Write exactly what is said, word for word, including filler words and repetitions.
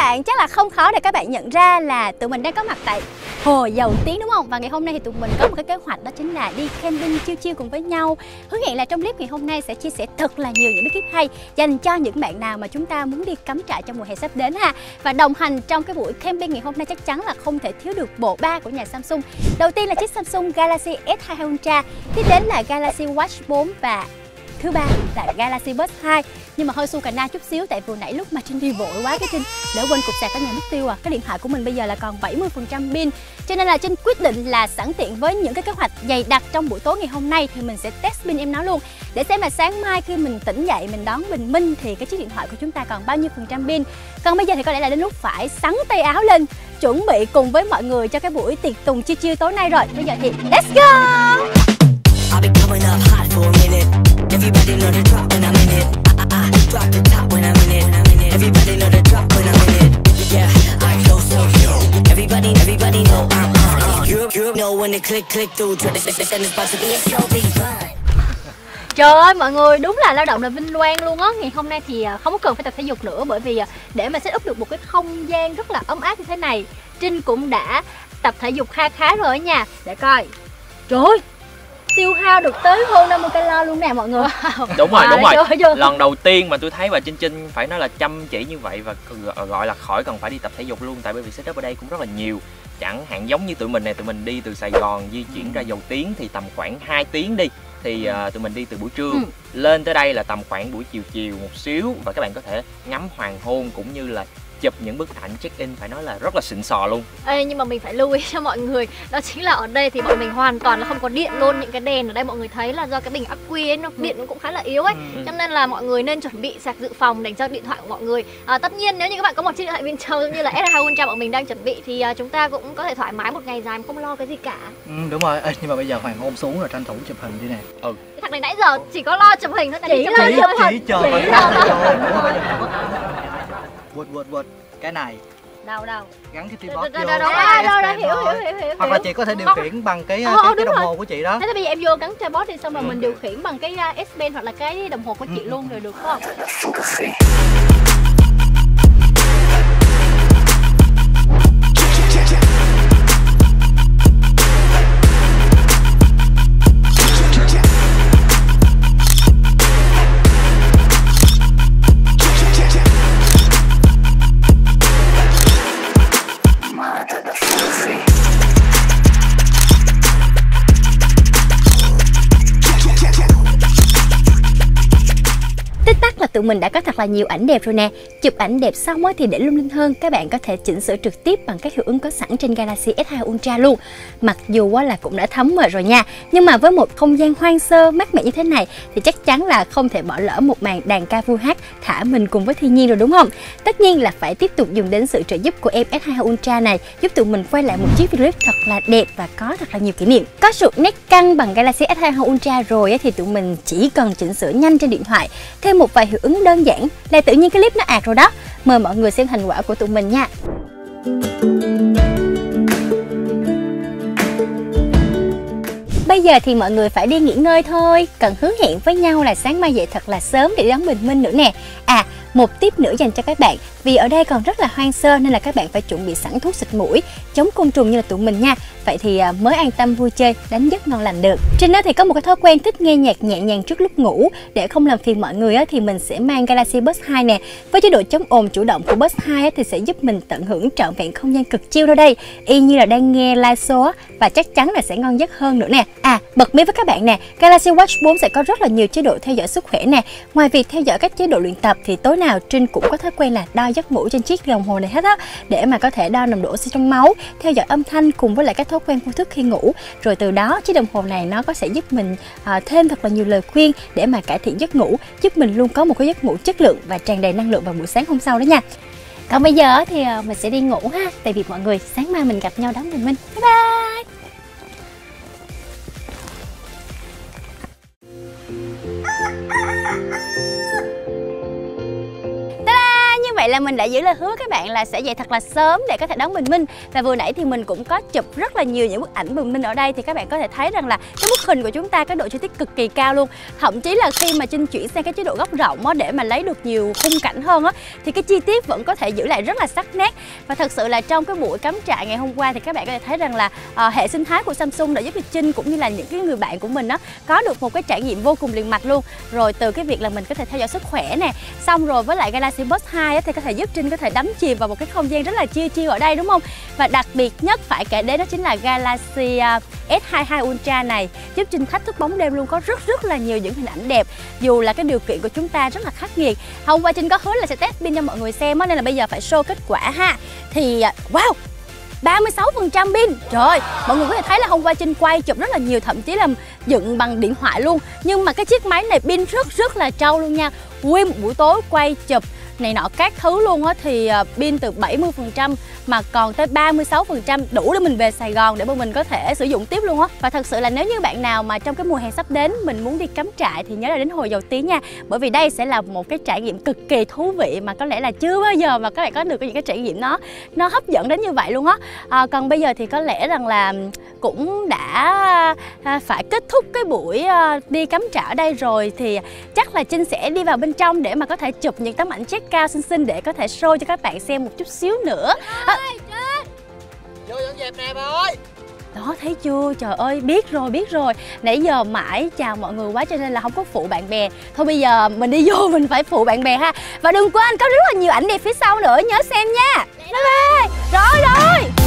bạn chắc là không khó để các bạn nhận ra là tụi mình đang có mặt tại Hồ Dầu Tiếng đúng không? Và ngày hôm nay thì tụi mình có một cái kế hoạch, đó chính là đi camping chill chill cùng với nhau. Hứa hẹn là trong clip ngày hôm nay sẽ chia sẻ thật là nhiều những bí kíp hay dành cho những bạn nào mà chúng ta muốn đi cắm trại trong mùa hè sắp đến ha. Và đồng hành trong cái buổi camping ngày hôm nay chắc chắn là không thể thiếu được bộ ba của nhà Samsung. Đầu tiên là chiếc Samsung Galaxy S hai Ultra, tiếp đến là Galaxy Watch bốn và thứ ba là Galaxy Buds hai. Nhưng mà hơi su cà na chút xíu tại vừa nãy lúc mà Trinh đi vội quá, cái Trinh đỡ quên cục sạc ở nhà mất tiêu à. Cái điện thoại của mình bây giờ là còn bảy mươi phần trăm pin, cho nên là Trinh quyết định là sẵn tiện với những cái kế hoạch dày đặc trong buổi tối ngày hôm nay thì mình sẽ test pin em nó luôn, để xem là sáng mai khi mình tỉnh dậy mình đón bình minh thì cái chiếc điện thoại của chúng ta còn bao nhiêu phần trăm pin. Còn bây giờ thì có lẽ là đến lúc phải xắn tay áo lên chuẩn bị cùng với mọi người cho cái buổi tiệc tùng chiêu chiêu tối nay rồi. Bây giờ thì let's go. Everybody know the drop when I'm in it. I, I, I drop the top when I'm in it. Everybody know the drop when I'm in it. Yeah, I go so you. Everybody, everybody know I'm on it. You, you know when they click, click through. Try to say it's about to be a slow beat. Trời ơi mọi người, đúng là lao động là vinh quang luôn á. Ngày hôm nay thì không có cần phải tập thể dục nữa, bởi vì để mà set up được một cái không gian rất là ấm áp như thế này, Trinh cũng đã tập thể dục kha khá rồi ở nhà. Để coi. Trời ơi, tiêu hao được tới hơn năm mươi calo luôn nè mọi người. Đúng rồi, à, đúng rồi. Chưa, chưa. Lần đầu tiên mà tôi thấy bà Trinh Trinh phải nói là chăm chỉ như vậy, và gọi là khỏi cần phải đi tập thể dục luôn. Tại bởi vì setup ở đây cũng rất là nhiều. Chẳng hạn giống như tụi mình này, tụi mình đi từ Sài Gòn di chuyển ra Dầu Tiếng thì tầm khoảng hai tiếng đi. Thì uh, tụi mình đi từ buổi trưa ừ. lên tới đây là tầm khoảng buổi chiều chiều một xíu. Và các bạn có thể ngắm hoàng hôn cũng như là chụp những bức ảnh check-in phải nói là rất là xịn sò luôn. Ê, nhưng mà mình phải lưu ý cho mọi người, đó chính là ở đây thì bọn mình hoàn toàn là không có điện luôn. Những cái đèn ở đây mọi người thấy là do cái bình ắc quy ấy, nó điện nó cũng khá là yếu ấy, ừ. cho nên là mọi người nên chuẩn bị sạc dự phòng dành cho điện thoại của mọi người. À, tất nhiên nếu như các bạn có một chiếc điện thoại Vintel như là S hai Ultra bọn mình đang chuẩn bị thì uh, chúng ta cũng có thể thoải mái một ngày dài mà không lo cái gì cả. Ừ, đúng rồi. Ê, nhưng mà bây giờ hoàng hôn xuống rồi, tranh thủ chụp hình đi nè. Ừ. Cái thằng này nãy giờ chỉ có lo chụp hình thôi, chỉ chụp lo hình chụp hình. Chỉ chờ. Quật quật quật cái này đâu đâu gắn cái tripod vô. Đâu đâu đâu hiểu hiểu hiểu. Hoặc là chị có thể điều khiển bằng cái cái, cái đồng hồ của chị đó. Thế thì bây giờ em vô gắn tripod thì xong rồi mình điều khiển bằng cái S Pen hoặc là cái đồng hồ của chị luôn rồi được không? Là tụi mình đã có thật là nhiều ảnh đẹp rồi nè. Chụp ảnh đẹp xong thì để lung linh hơn, các bạn có thể chỉnh sửa trực tiếp bằng các hiệu ứng có sẵn trên Galaxy S hai Ultra luôn. Mặc dù là cũng đã thấm mệt rồi nha, nhưng mà với một không gian hoang sơ mát mẻ như thế này thì chắc chắn là không thể bỏ lỡ một màn đàn ca Full hát thả mình cùng với thiên nhiên rồi đúng không? Tất nhiên là phải tiếp tục dùng đến sự trợ giúp của em S hai Ultra này, giúp tụi mình quay lại một chiếc video clip thật là đẹp và có thật là nhiều kỷ niệm. Có sự nét căng bằng Galaxy S hai Ultra rồi thì tụi mình chỉ cần chỉnh sửa nhanh trên điện thoại, thêm một vài hiệu ứng đơn giản là tự nhiên cái clip nó ạt rồi đó. Mời mọi người xem thành quả của tụi mình nha. Bây giờ thì mọi người phải đi nghỉ ngơi thôi, cần hứa hẹn với nhau là sáng mai dậy thật là sớm để đón bình minh nữa nè. À, một tip nữa dành cho các bạn, vì ở đây còn rất là hoang sơ nên là các bạn phải chuẩn bị sẵn thuốc xịt mũi, chống côn trùng như là tụi mình nha. Vậy thì mới an tâm vui chơi, đánh giấc ngon lành được. Trên đó thì có một cái thói quen thích nghe nhạc nhẹ nhàng trước lúc ngủ. Để không làm phiền mọi người thì mình sẽ mang Galaxy Buds hai nè. Với chế độ chống ồn chủ động của Buds hai thì sẽ giúp mình tận hưởng trọn vẹn không gian cực chill đâu đây, y như là đang nghe live show và chắc chắn là sẽ ngon giấc hơn nữa nè. À, bật mí với các bạn nè, Galaxy Watch bốn sẽ có rất là nhiều chế độ theo dõi sức khỏe nè. Ngoài việc theo dõi các chế độ luyện tập thì tối nào Trinh cũng có thói quen là đo giấc ngủ trên chiếc đồng hồ này hết á, để mà có thể đo nồng độ oxy trong máu, theo dõi âm thanh cùng với lại các thói quen vô thức khi ngủ. Rồi từ đó chiếc đồng hồ này nó có sẽ giúp mình à, thêm thật là nhiều lời khuyên để mà cải thiện giấc ngủ, giúp mình luôn có một cái giấc ngủ chất lượng và tràn đầy năng lượng vào buổi sáng hôm sau đó nha. Còn bây giờ thì mình sẽ đi ngủ ha, tại vì mọi người sáng mai mình gặp nhau đón bình minh. Bye bye. vậy là mình đã giữ lời hứa với các bạn là sẽ dậy thật là sớm để có thể đón bình minh. Và vừa nãy thì mình cũng có chụp rất là nhiều những bức ảnh bình minh ở đây, thì các bạn có thể thấy rằng là cái bức hình của chúng ta cái độ chi tiết cực kỳ cao luôn. Thậm chí là khi mà Trinh chuyển sang cái chế độ góc rộng á, để mà lấy được nhiều khung cảnh hơn á, thì cái chi tiết vẫn có thể giữ lại rất là sắc nét. Và thật sự là trong cái buổi cắm trại ngày hôm qua thì các bạn có thể thấy rằng là uh, hệ sinh thái của Samsung đã giúp cho Trinh cũng như là những cái người bạn của mình á có được một cái trải nghiệm vô cùng liền mạch luôn. Rồi từ cái việc là mình có thể theo dõi sức khỏe nè, xong rồi với lại Galaxy Buds hai á, thì có thể giúp Trinh có thể đắm chìm vào một cái không gian rất là chill chill ở đây, đúng không? Và đặc biệt nhất phải kể đến đó chính là Galaxy uh, S hai mươi hai Ultra này giúp Trinh thách thức bóng đêm luôn, có rất rất là nhiều những hình ảnh đẹp dù là cái điều kiện của chúng ta rất là khắc nghiệt. Hôm qua Trinh có hứa là sẽ test pin cho mọi người xem á, nên là bây giờ phải show kết quả ha. Thì wow, ba mươi sáu phần trăm pin. Trời ơi, mọi người có thể thấy là hôm qua Trinh quay chụp rất là nhiều, thậm chí là dựng bằng điện thoại luôn. Nhưng mà cái chiếc máy này pin rất rất là trâu luôn nha. Nguyên một buổi tối quay chụp này nọ các thứ luôn á, thì pin từ bảy mươi phần trăm mà còn tới ba mươi sáu phần trăm, đủ để mình về Sài Gòn để mà mình có thể sử dụng tiếp luôn á. Và thật sự là nếu như bạn nào mà trong cái mùa hè sắp đến mình muốn đi cắm trại thì nhớ là đến Hồ Dầu Tiếng nha. Bởi vì đây sẽ là một cái trải nghiệm cực kỳ thú vị mà có lẽ là chưa bao giờ mà các bạn có được những cái trải nghiệm nó nó hấp dẫn đến như vậy luôn á. À, còn bây giờ thì có lẽ rằng là cũng đã phải kết thúc cái buổi đi cắm trại ở đây rồi, thì chắc là Trinh sẽ đi vào bên trong để mà có thể chụp những tấm ảnh check cao xinh xinh để có thể show cho các bạn xem một chút xíu nữa. À, vô dọn dẹp nè bà ơi. đó, thấy chưa? Trời ơi, biết rồi, biết rồi. Nãy giờ mãi chào mọi người quá cho nên là không có phụ bạn bè. Thôi bây giờ mình đi vô mình phải phụ bạn bè ha. Và đừng quên có rất là nhiều ảnh đẹp phía sau nữa, nhớ xem nha. Bye bye. Rồi rồi.